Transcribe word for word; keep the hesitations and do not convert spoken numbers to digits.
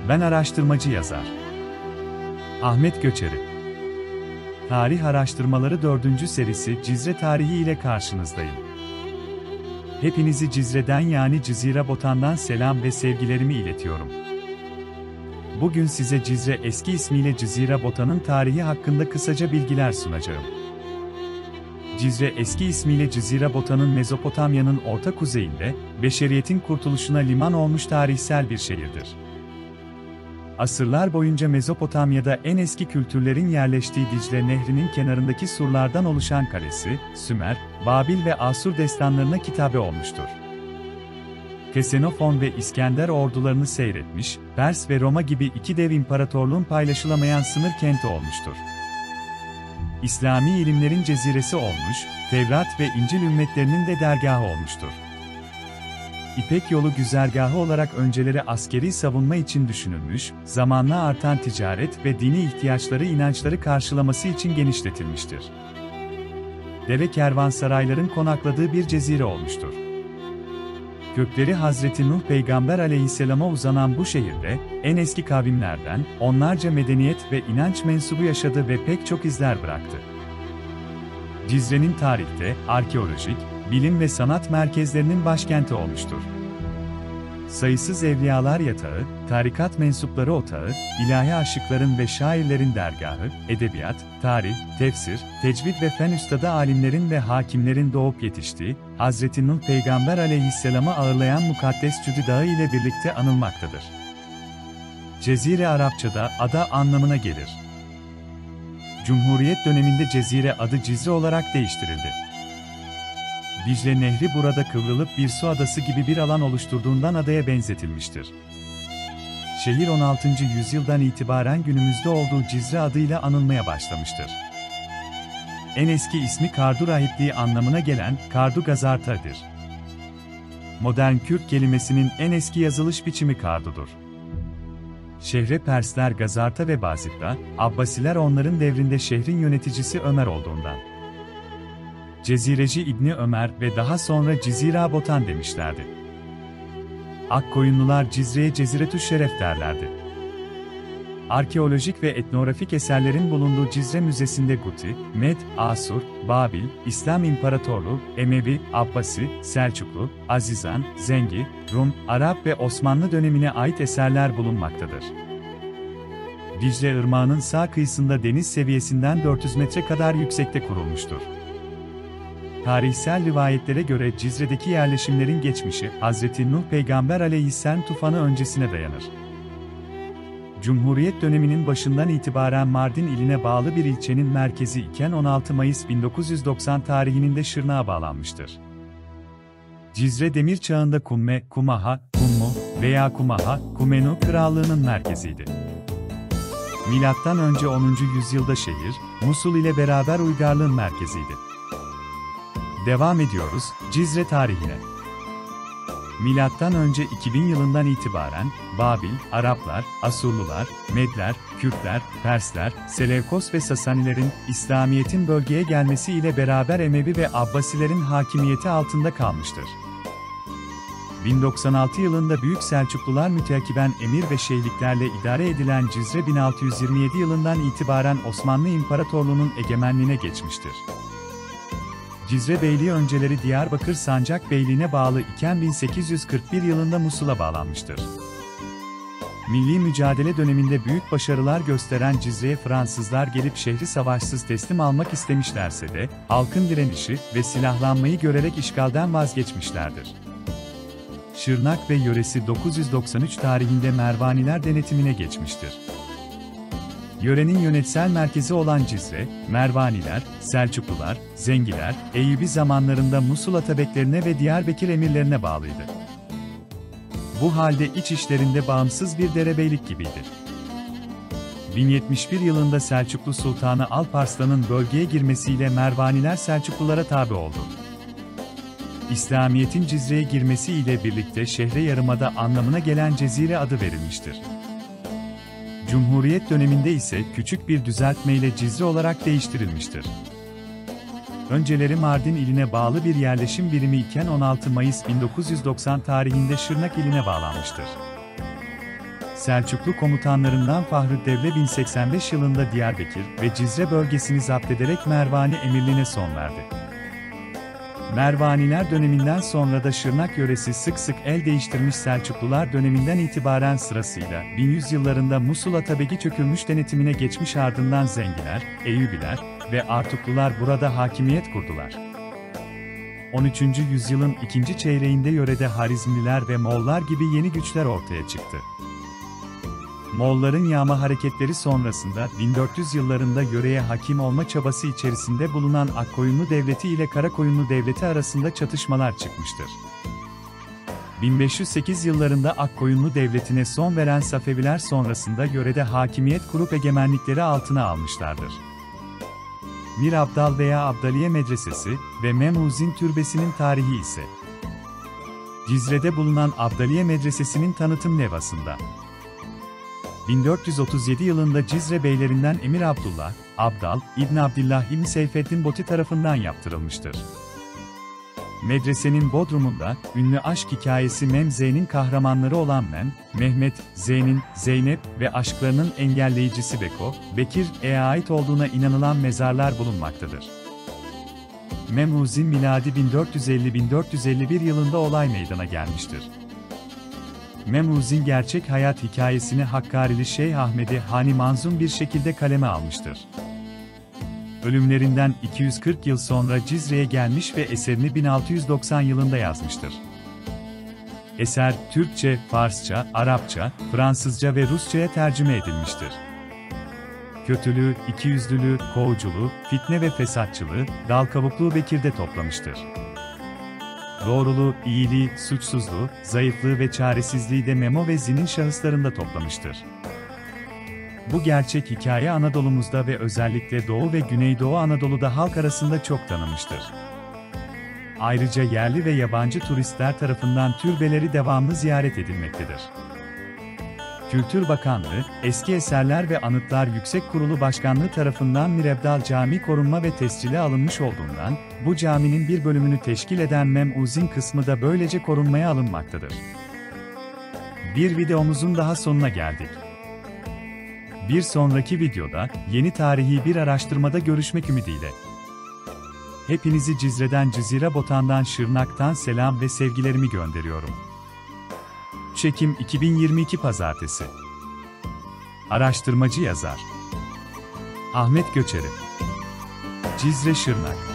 Ben araştırmacı yazar Ahmet Göçeri. Tarih Araştırmaları dördüncü serisi Cizre Tarihi ile karşınızdayım. Hepinizi Cizre'den yani Cizire Botan'dan selam ve sevgilerimi iletiyorum. Bugün size Cizre eski ismiyle Cizire Botan'ın tarihi hakkında kısaca bilgiler sunacağım. Cizre eski ismiyle Cizire Botan'ın Mezopotamya'nın orta kuzeyinde, beşeriyetin kurtuluşuna liman olmuş tarihsel bir şehirdir. Asırlar boyunca Mezopotamya'da en eski kültürlerin yerleştiği Dicle Nehri'nin kenarındaki surlardan oluşan kalesi, Sümer, Babil ve Asur destanlarına kitabe olmuştur. Ksenofon ve İskender ordularını seyretmiş, Pers ve Roma gibi iki dev imparatorluğun paylaşılamayan sınır kenti olmuştur. İslami ilimlerin ceziresi olmuş, Tevrat ve İncil ümmetlerinin de dergahı olmuştur. İpek yolu güzergahı olarak önceleri askeri savunma için düşünülmüş, zamanla artan ticaret ve dini ihtiyaçları inançları karşılaması için genişletilmiştir. Deve kervansarayların konakladığı bir cezire olmuştur. Kökleri Hazreti Nuh Peygamber aleyhisselama uzanan bu şehirde, en eski kavimlerden, onlarca medeniyet ve inanç mensubu yaşadı ve pek çok izler bıraktı. Cizre'nin tarihte, arkeolojik, bilim ve sanat merkezlerinin başkenti olmuştur. Sayısız evliyalar yatağı, tarikat mensupları otağı, ilahi aşıkların ve şairlerin dergahı, edebiyat, tarih, tefsir, tecvid ve fen üstadı alimlerin ve hakimlerin doğup yetiştiği, Hazreti Nuh Peygamber aleyhisselam'ı ağırlayan Mukaddes Cudi Dağı ile birlikte anılmaktadır. Cezire Arapçada ada anlamına gelir. Cumhuriyet döneminde Cezire adı Cizre olarak değiştirildi. Dicle Nehri burada kıvrılıp bir su adası gibi bir alan oluşturduğundan adaya benzetilmiştir. Şehir on altıncı yüzyıldan itibaren günümüzde olduğu Cizre adıyla anılmaya başlamıştır. En eski ismi Kardu rahipliği anlamına gelen Kardu Gazarta'dır. Modern Kürt kelimesinin en eski yazılış biçimi Kardu'dur. Şehre Persler Gazarta ve Bazita, Abbasiler onların devrinde şehrin yöneticisi Ömer olduğundan Cezireci İbni Ömer ve daha sonra Cizira Botan demişlerdi. Akkoyunlular Cizre'ye Ceziretü Şeref derlerdi. Arkeolojik ve etnografik eserlerin bulunduğu Cizre Müzesi'nde Guti, Med, Asur, Babil, İslam İmparatorluğu, Emevi, Abbasi, Selçuklu, Azizan, Zengi, Rum, Arap ve Osmanlı dönemine ait eserler bulunmaktadır. Dicle Irmağı'nın sağ kıyısında deniz seviyesinden dört yüz metre kadar yüksekte kurulmuştur. Tarihsel rivayetlere göre Cizre'deki yerleşimlerin geçmişi, Hazreti Nuh Peygamber aleyhisselam tufanı öncesine dayanır. Cumhuriyet döneminin başından itibaren Mardin iline bağlı bir ilçenin merkezi iken on altı Mayıs bin dokuz yüz doksan tarihinin de Şırnak'a bağlanmıştır. Cizre Demir Çağı'nda Kumme, Kumaha, Kummu veya Kumaha, Kumenu krallığının merkeziydi. Milattan önce onuncu yüzyılda şehir, Musul ile beraber uygarlığın merkeziydi. Devam ediyoruz, Cizre tarihine. Milattan önce iki bin yılından itibaren, Babil, Araplar, Asurlular, Medler, Kürtler, Persler, Selevkos ve Sasanilerin, İslamiyet'in bölgeye gelmesi ile beraber Emevi ve Abbasilerin hakimiyeti altında kalmıştır. bin doksan altı yılında Büyük Selçuklular müteakiben emir ve şeyhliklerle idare edilen Cizre bin altı yüz yirmi yedi yılından itibaren Osmanlı İmparatorluğu'nun egemenliğine geçmiştir. Cizre Beyliği önceleri Diyarbakır Sancak Beyliği'ne bağlı iken bin sekiz yüz kırk bir yılında Musul'a bağlanmıştır. Milli mücadele döneminde büyük başarılar gösteren Cizre'ye Fransızlar gelip şehri savaşsız teslim almak istemişlerse de, halkın direnişi ve silahlanmayı görerek işgalden vazgeçmişlerdir. Şırnak ve yöresi dokuz yüz doksan üç tarihinde Mervaniler denetimine geçmiştir. Yörenin yönetsel merkezi olan Cizre, Mervaniler, Selçuklular, Zengiler, Eyyubi zamanlarında Musul atabeklerine ve Diyarbakır emirlerine bağlıydı. Bu halde iç işlerinde bağımsız bir derebeylik gibiydi. bin yetmiş bir yılında Selçuklu Sultanı Alparslan'ın bölgeye girmesiyle Mervaniler Selçuklulara tabi oldu. İslamiyet'in Cizre'ye girmesi ile birlikte şehre yarımada anlamına gelen Cezire adı verilmiştir. Cumhuriyet döneminde ise küçük bir düzeltmeyle Cizre olarak değiştirilmiştir. Önceleri Mardin iline bağlı bir yerleşim birimi iken on altı Mayıs bin dokuz yüz doksan tarihinde Şırnak iline bağlanmıştır. Selçuklu komutanlarından Fahri bin seksen beş yılında Diyarbakır ve Cizre bölgesini zapt ederek Mervani emirliğine son verdi. Mervaniler döneminden sonra da Şırnak yöresi sık sık el değiştirmiş. Selçuklular döneminden itibaren sırasıyla bin yüz yıllarında Musul Atabegi çökülmüş denetimine geçmiş, ardından Zengiler, Eyyubiler ve Artuklular burada hakimiyet kurdular. on üçüncü yüzyılın ikinci çeyreğinde yörede Harizmliler ve Moğollar gibi yeni güçler ortaya çıktı. Moğolların yağma hareketleri sonrasında bin dört yüz yıllarında yöreye hakim olma çabası içerisinde bulunan Akkoyunlu Devleti ile Karakoyunlu Devleti arasında çatışmalar çıkmıştır. bin beş yüz sekiz yıllarında Akkoyunlu Devleti'ne son veren Safeviler sonrasında yörede hakimiyet kurup egemenlikleri altına almışlardır. Mir Abdal veya Abdaliye Medresesi ve Memuzin Türbesi'nin tarihi ise Cizre'de bulunan Abdaliye Medresesi'nin tanıtım levhasında bin dört yüz otuz yedi yılında Cizre beylerinden Emir Abdullah, Abdal, İbn Abdillah İbn Seyfeddin Boti tarafından yaptırılmıştır. Medresenin bodrumunda, ünlü aşk hikayesi Mem Zeyn'in kahramanları olan Mem, Mehmet, Zeyn'in, Zeynep ve aşklarının engelleyicisi Beko, Bekir'e ait olduğuna inanılan mezarlar bulunmaktadır. Memuzin miladi bin dört yüz elli - bin dört yüz elli bir yılında olay meydana gelmiştir. Memuzin gerçek hayat hikayesini Hakkarili Şeyh Ahmedi Hani Manzum bir şekilde kaleme almıştır. Ölümlerinden iki yüz kırk yıl sonra Cizre'ye gelmiş ve eserini bin altı yüz doksan yılında yazmıştır. Eser, Türkçe, Farsça, Arapça, Fransızca ve Rusça'ya tercüme edilmiştir. Kötülüğü, ikiyüzlülüğü, kovuculuğu, fitne ve fesatçılığı, dal kavukluğu Bekir'de toplamıştır. Doğruluğu, iyiliği, suçsuzluğu, zayıflığı ve çaresizliği de Memo ve Zin'in şahıslarında toplamıştır. Bu gerçek hikaye Anadolu'muzda ve özellikle Doğu ve Güneydoğu Anadolu'da halk arasında çok tanınmıştır. Ayrıca yerli ve yabancı turistler tarafından türbeleri devamlı ziyaret edilmektedir. Kültür Bakanlığı, Eski Eserler ve Anıtlar Yüksek Kurulu Başkanlığı tarafından Mirebdal Camii korunma ve tescile alınmış olduğundan, bu caminin bir bölümünü teşkil eden Memuzin kısmı da böylece korunmaya alınmaktadır. Bir videomuzun daha sonuna geldik. Bir sonraki videoda, yeni tarihi bir araştırmada görüşmek ümidiyle. Hepinizi Cizre'den Cizire Botan'dan Şırnak'tan selam ve sevgilerimi gönderiyorum. üç Ekim iki bin yirmi iki Pazartesi. Araştırmacı yazar Ahmet Göçeri. Cizre Şırnak.